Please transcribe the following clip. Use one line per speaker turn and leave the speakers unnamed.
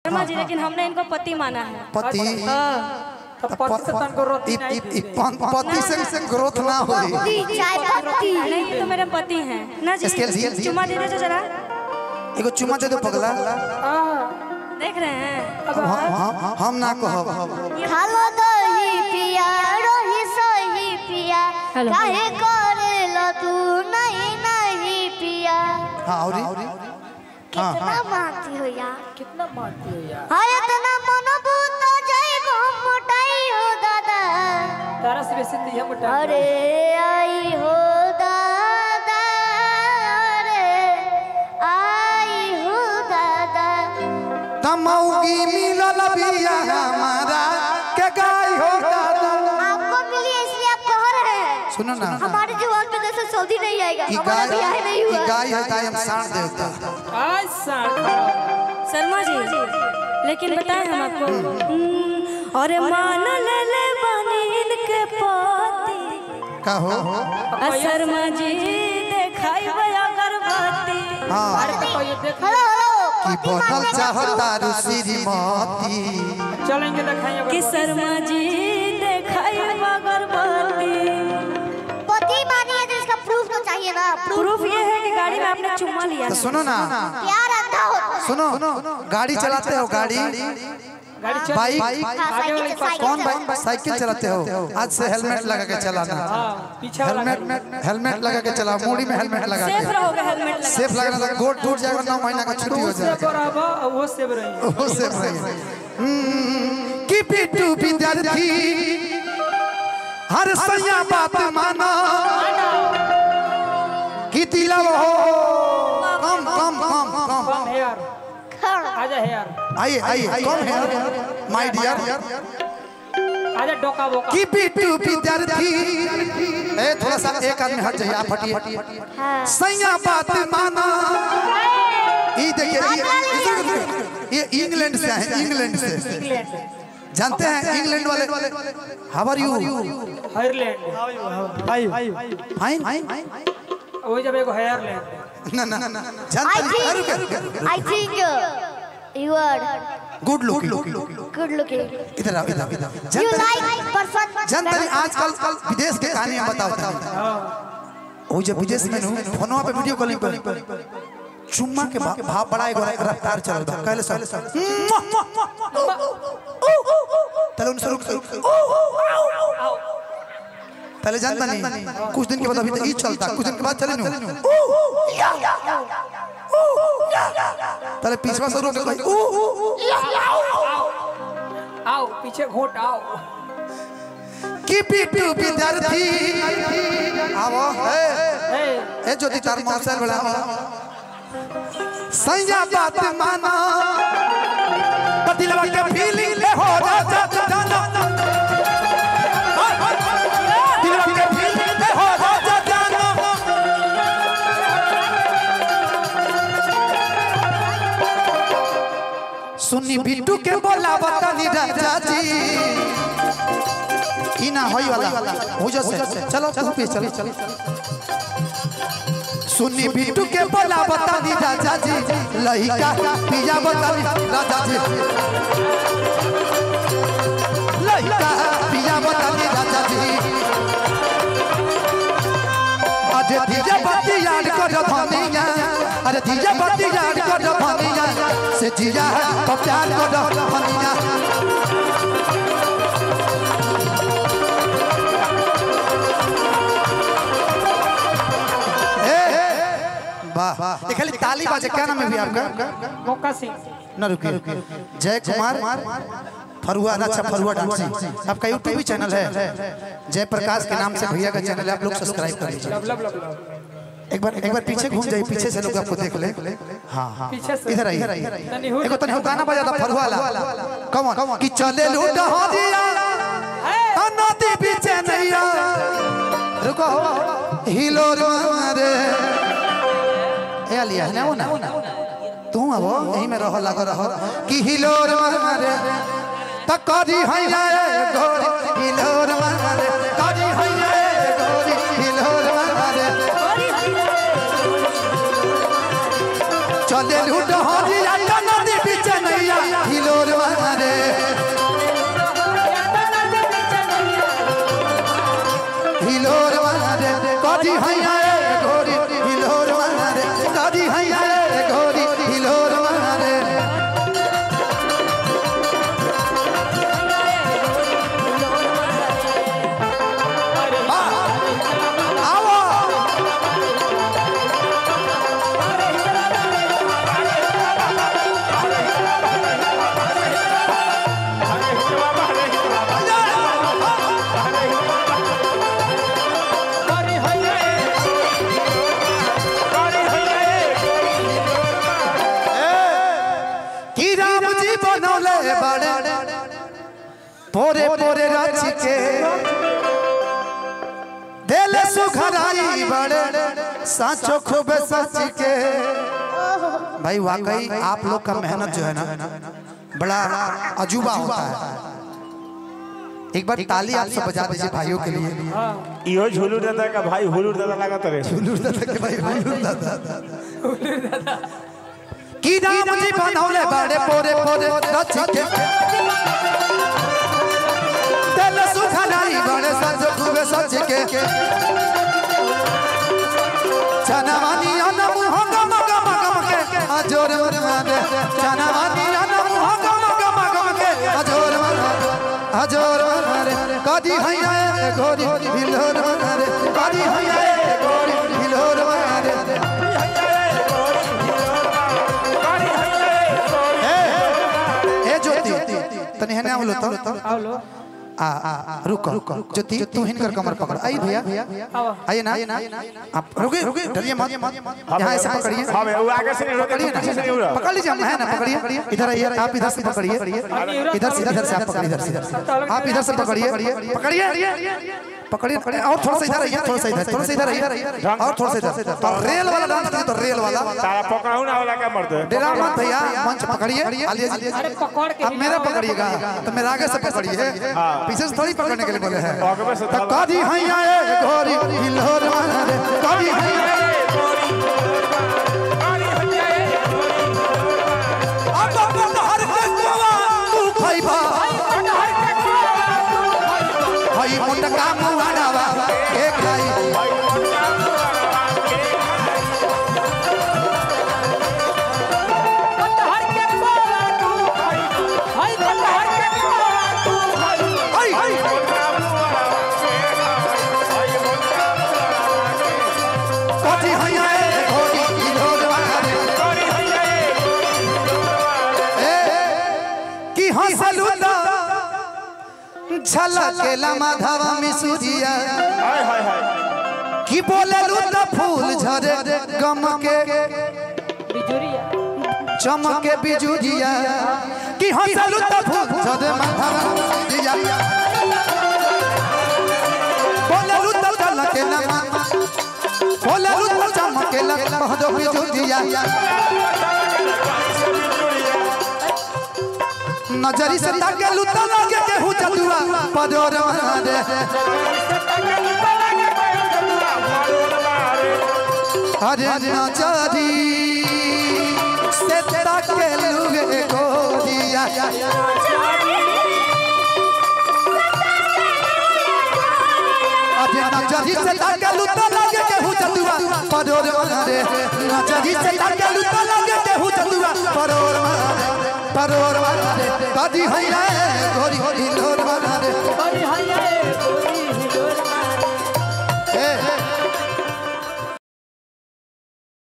शर्मा जी, लेकिन हमने इनको पति माना है।
पति? पति से ग्रोथ ना हो।
नहीं तो मेरे पति हैं ना जी। चुमा दे दे तो जरा।
एगो चुमा दे दो पगला।
देख रहे हैं
हम ना कहो।
खालो दही पिया रही सही पिया काहे करेला तू नहीं नहीं पिया।
हां और
कितना मारती हो यार,
कितना मारती हो यार।
हाय इतना मनबूत जाइबो मोटाई हो दादा।
तारा से बेसी दिया मोटा।
अरे आई हो दादा, अरे आई हो दादा।
तमौगी मिलल बिया हमारा के गाय हो दादा।
आपको मिली इसलिए आप कह रहे हैं।
सुनो ना,
हमारे जीवन में जैसे सऊदी नहीं आएगा, हमारा ब्याह नहीं हुआ।
गाय है गाय हम साड़ देवता।
आज साड़
शर्मा जी, लेकिन बताएं हम आपको। और मान ले ले बनी इनके पति
का हो।
शर्मा जी देखाई अगरबत्ती।
हां
हेलो
कि बनल चाहता श्रीमती।
चलेंगे दिखाएंगे
कि शर्मा जी देखाई अगरबत्ती।
पति मानिए तो इसका प्रूफ तो चाहिए ना।
प्रूफ ये है कि गाड़ी में आपने चुम्मा लिया है।
सुनो ना,
प्यार अंधा होता है।
सुनो, गाड़ी चलाते हो? गाड़ी बाइक कौन बाइक साइकिल चलाते हो? आज से हेलमेट लगा के चलाना। हेलमेट लगा के चलाओ, मूड़ी में हेलमेट लगा के।
सेफ रहोगे हेलमेट लगा।
सेफ लगना था, गोड़ टूट जाएगा, 9 महीना का छुट्टी हो जाएगा।
वो सेव रही।
वो सेफ रही। कि बिट्टू विद्यार्थी हर सैया बात माना कि दिलव हो कम कम कम कम
हेयर आजा हेयर
आइए आइए कम है माय डियर।
आजा डोका बोका
कि बिट्टू विद्यार्थी ए थोड़ा सा एक आदमी हट जाइए, आप हटिए। सैया बात माना। ये देखिए ये इंग्लैंड से है, इंग्लैंड से। जानते हैं इंग्लैंड वाले हाउ आर यू?
हायरलैंड
फाइन।
वही जब एगो हायरलैंड
ना ना जानते हैं।
I think you are
good looking.
good looking.
इधर आओ इधर।
You like person.
जानते हैं आजकल विदेश के कहानी हम बताते हैं। वो जब विदेश में फोनवा पे वीडियो कॉलिंग पर चुम्मा के भाव बड़ा एगो रफ्तार चल रहा कहले सर तले उनसे रुक तले जानता नहीं। कुछ दिन के बाद अभी तक ये चलता, कुछ दिन के बाद चले नहीं तले पीछे से रुक भाई
आओ पीछे घोट आओ।
कि बिट्टू विद्यार्थी आवो ए ज्योति तार मौसल बड़ा सैया बात माना दिलवा के फीलिंग ले हो राजा जाना। दिलवा के फीलिंग ले हो राजा जाना। सुनी बिट्टू के बोला बतानी राजा जी इना होई वाला हो जैसे चलो चलो पे चलो। सुनी बिट्टू के बोला बतानी राजा जी लहिका पिया बतानी राजा जी लहिका पिया बतानी राजा जी। अरे धीरे बाती याद कर धनिया, अरे धीरे बाती याद कर धनिया से जिया तो प्यार कर धनिया। खाली ताली बाजे। क्या नाम है भी आपका?
मौका सिंह।
न रुकिए, जय कुमार फरुआ। अच्छा फरुआ डांसिंग आपका यूट्यूब भी चैनल है, जय प्रकाश के नाम से भैया का चैनल है, आप लोग सब्सक्राइब कर लीजिए। एक बार पीछे घूम जाइए, पीछे से लोग आपको देख ले। हाँ हाँ इधर आइए। एक तो नहीं गाना बजा था फरुआ वाला कौन कि चले लूटा हो दिया नदी पीछे नहीं रुको हिलो रे ए लिया है ना वो ना तू अब यही में रह लगा रह कि हिलोर मारे तकरी हैया गोरी हिलोर मारे करी हैया गोरी हिलोर मारे चले लूट हो दिया नदी बीच नैया हिलोर बनौले बड़े पोरे पोरे रच के दिल सुखराई बड़े साचो खूब सच के। भाई वाकई आप लोग का मेहनत जो है ना बड़ा अजूबा होता है। एक बार ताली आप सब बजा दीजिए भाइयों के लिए।
इहो झुलू दादा का भाई हुलूर दादा लगा तरे
हुलूर दादा के भाई हुलूर दादा की राम जी बनौले बड़े पोरे पोरे रच के दिल सुखराई बड़े साचो खूब सच के। चनवानी अनम हो गम गम गम के अजोर मरमाने चनवानी अनम हो गम गम गम के अजोर मरमाने अजोर मरमाने कदी हैया गोरी बिलोर मरमाने कदी हैया गोरी बिलोर मरमाने ए ज्योति तने है ना बोलो तो
आओ
रुको ज्योति तू हिनकर कमर पकड़। आई भैया आइए ना आप रुके रुके डरिए मत यहाँ ऐसे पकड़िए।
हां भाई वो आगे से नहीं रोके पीछे से नहीं उड़ा
पकड़ लीजिए हम है ना पकड़िए इधर आइए आप इधर से पकड़िए इधर से आप पकड़िए इधर से आप इधर से पकड़िए पकड़िए और थोड़ा सा इधर आइए थोड़ा सा इधर आइए और थोड़ा सा इधर तो रेल वाला डांस कीजिए तो रेल वाला
तारा पकड़ाऊ ना वाला क्या मर्द
डेरा मत भैया मंच पकड़िए
अरे पकड़ के
अब मेरा पकड़िएगा तो मेरा आगे से पकड़िए पीछे से थोड़ी पकड़ने के लिए बोले हैं।
आगे से
तो कदी हैया ए गोरी हिलोर मारे कदी हैया अब हर के गोवा तू खइबा हई मोटका मुहाड़ावा के खाई
कटहर के कोवा तू हाय कटहर के कोवा तू
हई कदी हैया ए गोरी हिलोर मारे कि हंसलू झलकेला माधवा मिसुरिया
हाय हाय हाय
कि बोललू त फूल झरे गम के
बिजुरिया
चमके बिजुरिया कि हंसलू त फूल झरे माधवा मिसुरिया बोललू त झलकेला बोललू त चमकेला माधवा बिजुरिया नजरी से ताकेलू त लगे केहू जदुआ पदोर मारे अरे नजरी से ताकेलू गे गोरिया अरे नजरी से ताकेलू त लगे केहू जदुआ पदोर मारे नजरी से ताकेलू त लगे केहू जदुआ पदोर मारे कदी हैया गोरी